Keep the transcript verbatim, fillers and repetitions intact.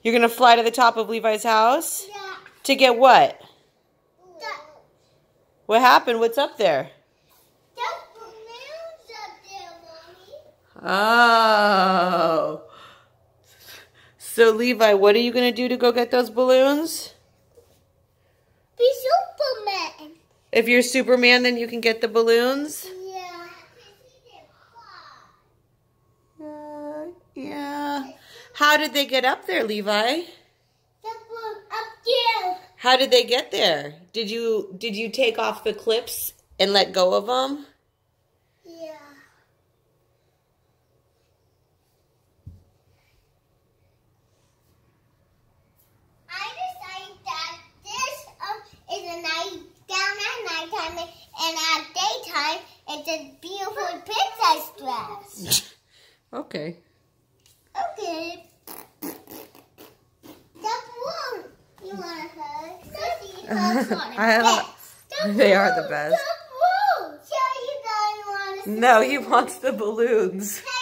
You're going to fly to the top of Levi's house? Yeah. To get what? The, What happened? What's up there? the balloons up there, Mommy. Oh. So, Levi, what are you going to do to go get those balloons? Be Superman. If you're Superman, then you can get the balloons? Yeah. Uh, yeah. How did they get up there, Levi? The balloon up there. How did they get there? Did you did you take off the clips and let go of them? Yeah. I decided that this um is a night down at nighttime and at daytime it's a beautiful princess dress. Okay. Okay. The balloon. You want to hug? Susie hugs on it. I Yes. don't- The they are the balloon, best. The balloon. So you guys want to No, he wants the balloons.